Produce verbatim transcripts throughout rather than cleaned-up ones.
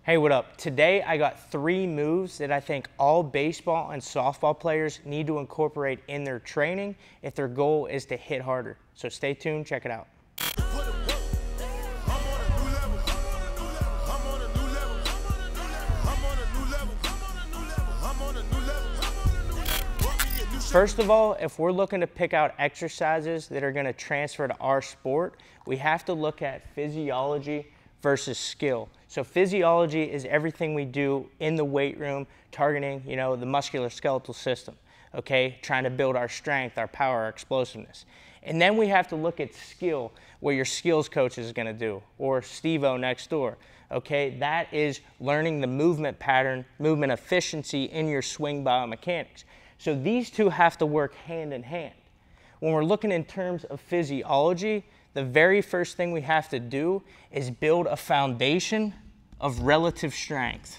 Hey, what up? Today I got three moves that I think all baseball and softball players need to incorporate in their training if their goal is to hit harder. So stay tuned, check it out. First of all, if we're looking to pick out exercises that are going to transfer to our sport, we have to look at physiology versus skill. So physiology is everything we do in the weight room, targeting, you know, the musculoskeletal system, okay? Trying to build our strength, our power, our explosiveness. And then we have to look at skill, what your skills coach is gonna do, or Steve-O next door, okay? That is learning the movement pattern, movement efficiency in your swing biomechanics. So these two have to work hand in hand. When we're looking in terms of physiology, the very first thing we have to do is build a foundation of relative strength.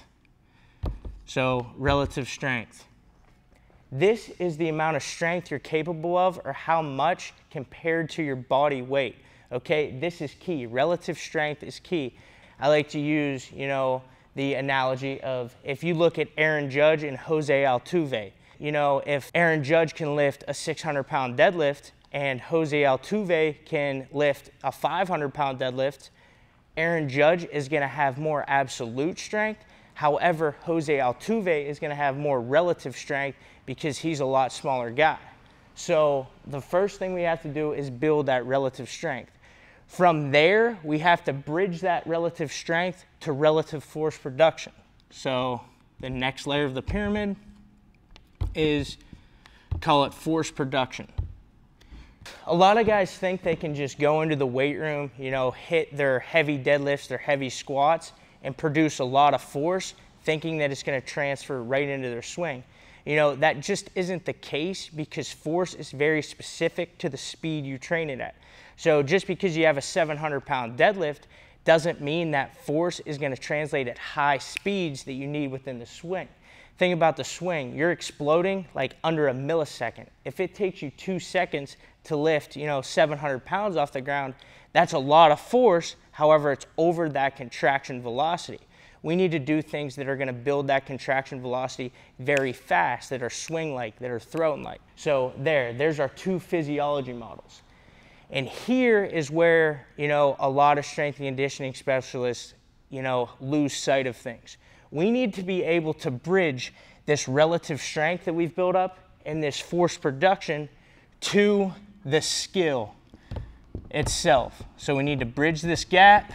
So relative strength. This is the amount of strength you're capable of, or how much compared to your body weight. Okay, this is key. Relative strength is key. I like to use, you know, the analogy of if you look at Aaron Judge and Jose Altuve. You know, if Aaron Judge can lift a six hundred pound deadlift and Jose Altuve can lift a five hundred pound deadlift, Aaron Judge is going to have more absolute strength. However, Jose Altuve is going to have more relative strength because he's a lot smaller guy. So the first thing we have to do is build that relative strength. From there, we have to bridge that relative strength to relative force production. So the next layer of the pyramid is, call it force production. A lot of guys think they can just go into the weight room, you know, hit their heavy deadlifts, their heavy squats, and produce a lot of force, thinking that it's going to transfer right into their swing. You know, that just isn't the case because force is very specific to the speed you train it at. So just because you have a seven hundred pound deadlift doesn't mean that force is going to translate at high speeds that you need within the swing. Think about the swing. You're exploding like under a millisecond. If it takes you two seconds to lift, you know, seven hundred pounds off the ground, that's a lot of force. However, it's over that contraction velocity. We need to do things that are going to build that contraction velocity very fast, that are swing-like, that are thrown-like. So there, there's our two physiology models. And here is where, you know, a lot of strength and conditioning specialists, you know, lose sight of things. We need to be able to bridge this relative strength that we've built up and this force production to the skill itself. So we need to bridge this gap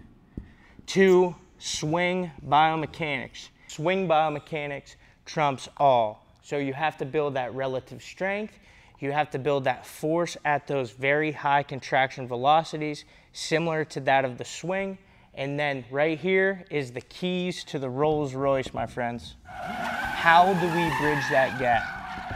to swing biomechanics. Swing biomechanics trumps all. So you have to build that relative strength. You have to build that force at those very high contraction velocities, similar to that of the swing. And then right here is the keys to the Rolls Royce, my friends. How do we bridge that gap?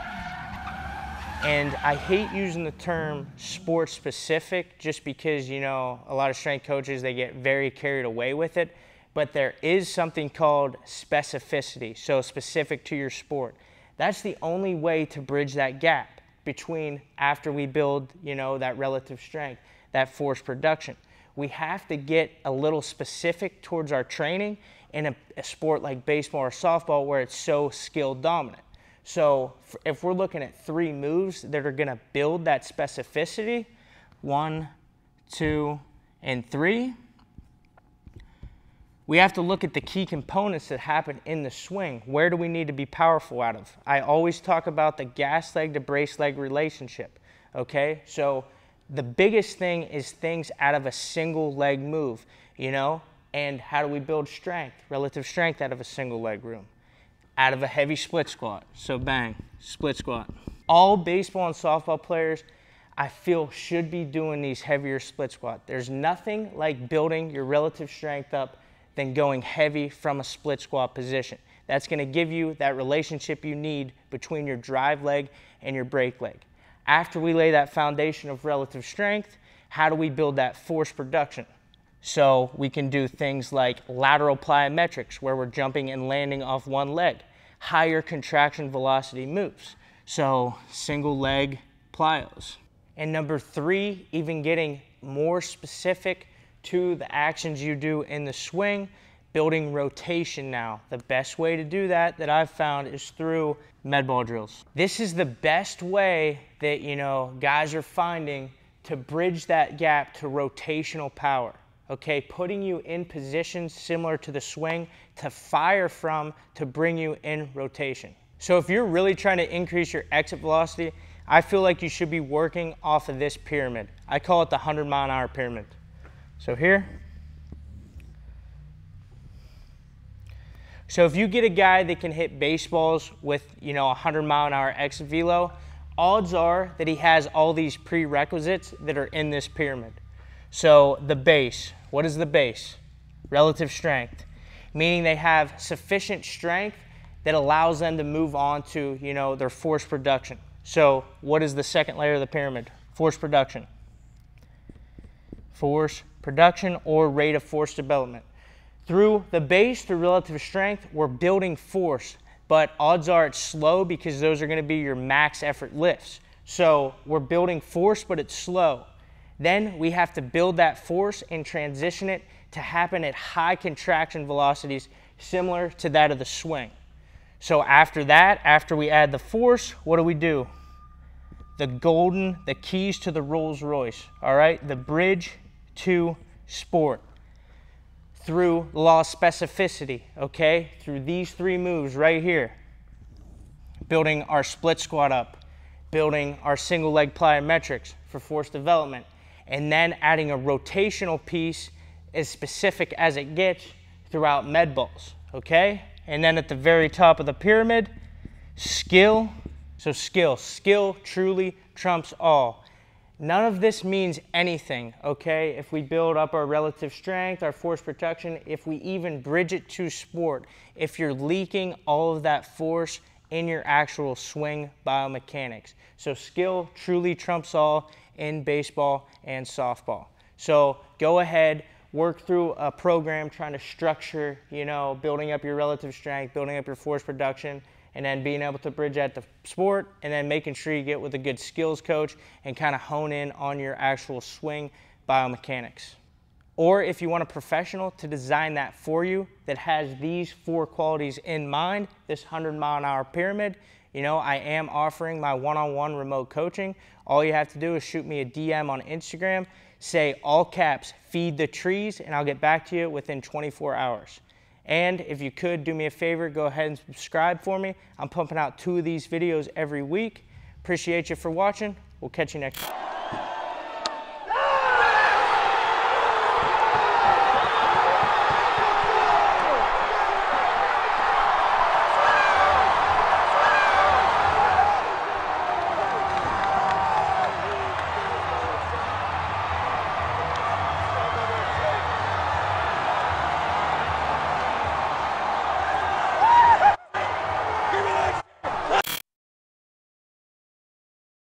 And I hate using the term sport specific just because, you know, a lot of strength coaches, they get very carried away with it. But there is something called specificity, so specific to your sport. That's the only way to bridge that gap between after we build, you know, that relative strength, that force production. We have to get a little specific towards our training in a, a sport like baseball or softball where it's so skill dominant. So if we're looking at three moves that are going to build that specificity, one, two, and three, we have to look at the key components that happen in the swing. Where do we need to be powerful out of? I always talk about the gas leg to brace leg relationship, okay? So the biggest thing is things out of a single leg move, you know? And how do we build strength, relative strength out of a single leg room? Out of a heavy split squat. So bang, split squat. All baseball and softball players, I feel, should be doing these heavier split squat. There's nothing like building your relative strength up than going heavy from a split squat position. That's gonna give you that relationship you need between your drive leg and your break leg. After we lay that foundation of relative strength, how do we build that force production? So we can do things like lateral plyometrics, where we're jumping and landing off one leg, higher contraction velocity moves. So single leg plyos. And number three, even getting more specific to the actions you do in the swing, building rotation now. The best way to do that that I've found is through med ball drills. This is the best way that, you know, guys are finding to bridge that gap to rotational power. Okay, putting you in positions similar to the swing to fire from to bring you in rotation. So if you're really trying to increase your exit velocity, I feel like you should be working off of this pyramid. I call it the one hundred mile an hour pyramid. So here. So if you get a guy that can hit baseballs with, you know, one hundred mile an hour exit velo, odds are that he has all these prerequisites that are in this pyramid. So the base, what is the base? Relative strength, meaning they have sufficient strength that allows them to move on to, you know, their force production. So what is the second layer of the pyramid? Force production. Force production or rate of force development. Through the base, through relative strength, we're building force, but odds are it's slow because those are going to be your max effort lifts. So we're building force, but it's slow. Then we have to build that force and transition it to happen at high contraction velocities similar to that of the swing. So after that, after we add the force, what do we do? The golden, the keys to the Rolls Royce, all right? The bridge to sport. Through the law of specificity, okay? Through these three moves right here. Building our split squat up, building our single leg plyometrics for force development, and then adding a rotational piece as specific as it gets throughout med balls, okay? And then at the very top of the pyramid, skill. So skill, skill truly trumps all. None of this means anything, okay? If we build up our relative strength, our force protection, if we even bridge it to sport, if you're leaking all of that force in your actual swing biomechanics. So skill truly trumps all in baseball and softball. So go ahead, work through a program trying to structure, you know, building up your relative strength, building up your force production, and then being able to bridge at the sport, and then making sure you get with a good skills coach and kind of hone in on your actual swing biomechanics. Or if you want a professional to design that for you that has these four qualities in mind, this one hundred mile an hour pyramid, you know, I am offering my one-on-one remote coaching. All you have to do is shoot me a D M on Instagram, say all caps, feed the trees, and I'll get back to you within twenty-four hours. And if you could do me a favor, go ahead and subscribe for me. I'm pumping out two of these videos every week. Appreciate you for watching. We'll catch you next time.